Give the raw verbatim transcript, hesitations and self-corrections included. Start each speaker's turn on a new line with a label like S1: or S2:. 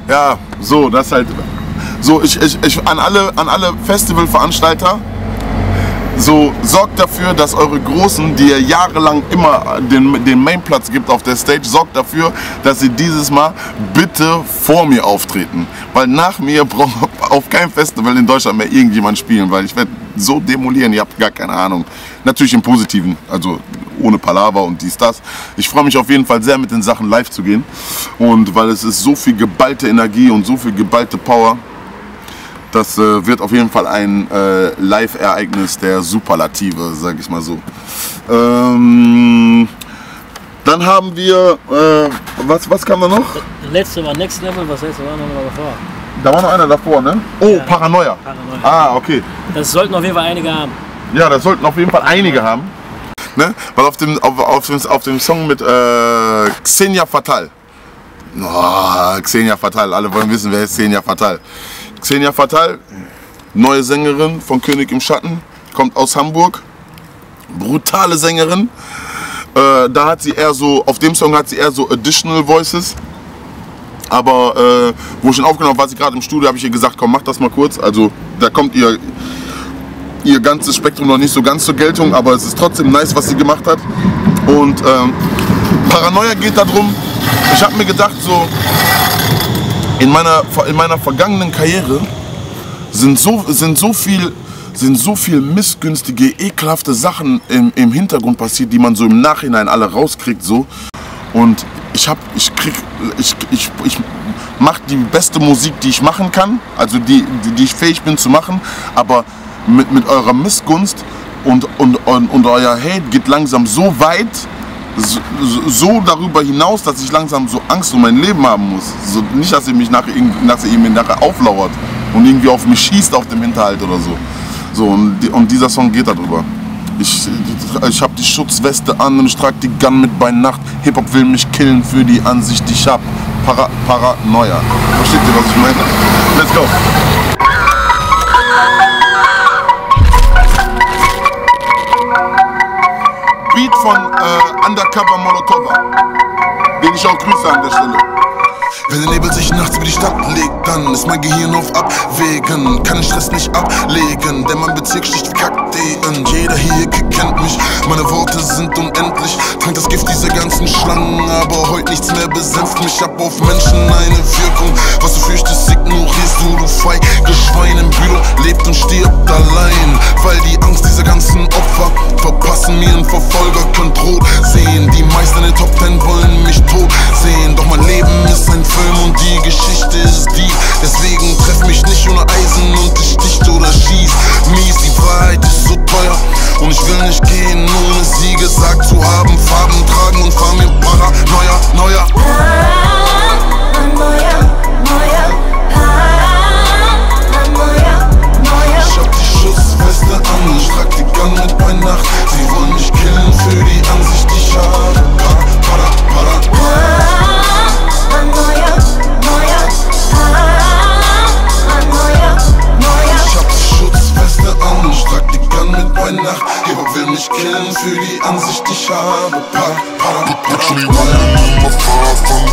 S1: Ja, so, das halt. So, ich, ich, ich an alle, an alle Festivalveranstalter, so sorgt dafür, dass eure Großen, die ihr jahrelang immer den, den Mainplatz gibt auf der Stage, sorgt dafür, dass sie dieses Mal bitte vor mir auftreten. Weil nach mir braucht auf keinem Festival in Deutschland mehr irgendjemand spielen, weil ich werde so demolieren, ihr habt gar keine Ahnung. Natürlich im Positiven, also ohne Palaver und dies, das. Ich freue mich auf jeden Fall sehr, mit den Sachen live zu gehen. Und weil es ist so viel geballte Energie und so viel geballte Power. Das äh, wird auf jeden Fall ein äh, Live-Ereignis der Superlative, sag ich mal so. Ähm, dann haben wir, äh, was, was kam da noch?
S2: Der letzte war Next Level, was heißt, da war noch mal davor?
S1: Da war noch einer davor, ne? Oh, ja. Paranoia.
S2: Paranoia.
S1: Ah, okay.
S2: Das sollten auf jeden Fall einige haben.
S1: Ja, das sollten auf jeden Fall einige haben. Ne? Weil auf dem, auf, auf dem, auf dem Song mit äh, Xenia Fatal. Oh, Xenia Fatal, alle wollen wissen, wer ist Xenia Fatal. Xenia Fatal, neue Sängerin von König im Schatten, kommt aus Hamburg, brutale Sängerin. Äh, da hat sie eher so, auf dem Song hat sie eher so Additional Voices. Aber äh, wo ich ihn aufgenommen habe, war sie gerade im Studio, habe ich ihr gesagt, komm, mach das mal kurz. Also da kommt ihr, ihr ganzes Spektrum noch nicht so ganz zur Geltung, aber es ist trotzdem nice, was sie gemacht hat. Und ähm, Paranoia geht darum, ich habe mir gedacht, so in meiner, in meiner vergangenen Karriere sind so, sind so viel, sind so viel missgünstige, ekelhafte Sachen im, im Hintergrund passiert, die man so im Nachhinein alle rauskriegt. So. Und ich hab, ich krieg, ich, ich, ich mache die beste Musik, die ich machen kann, also die, die, die ich fähig bin zu machen, aber mit, mit eurer Missgunst und, und, und, und euer Hate geht langsam so weit, so, so darüber hinaus, dass ich langsam so Angst um mein Leben haben muss. So, nicht, dass ihr mich nachher, dass ihr mir nachher auflauert und irgendwie auf mich schießt auf dem Hinterhalt oder so. So und, die, und dieser Song geht darüber. Ich, ich hab die Schutzweste an und ich trag die Gun mit bei Nacht. Hip-Hop will mich killen für die Ansicht, die ich hab. Para, Paranoia. Versteht ihr, was ich meine? Let's go! Beat von äh, Undercover Molotova, den ich auch grüße an der Stelle.
S3: Wenn der Nebel sich nachts über die Stadt legt, dann ist mein Gehirn auf Abwägen. Kann den Stress nicht ablegen, denn mein Bezirk sticht wie Kakteen. Jeder hier kennt mich, meine Worte sind unendlich. Trank das Gift dieser ganzen Schlangen, aber heute nichts mehr besänft mich. Hab auf Menschen eine Wirkung, was du fürchtest, ignorierst du, du feige Schwein. Im Büro lebt und stirbt allein, weil die Angst dieser ganzen Opfer verpassen mir einen Verfolger, könnt rot sehen. Die meisten in den Top Ten wollen mich tot sehen, doch mein Leben ist ein Film und die Geschichte ist die. Deswegen treff mich nicht ohne Eisen und ich sticht oder schieß mies. Die Wahrheit ist so teuer und ich will nicht gehen, ohne sie gesagt zu haben. Farben tragen und fahr mir Paranoia, neuer. Paranoia, neuer. Paranoia, neuer. Ich hab die Schussweste an, ich trag die Gun mit bei Nacht. Sie wollen mich killen für die Ansicht, die ich habe. Para, para, para. Nacht, Hip-Hop will mich killen für die Ansicht, die ich habe. Para, para, para.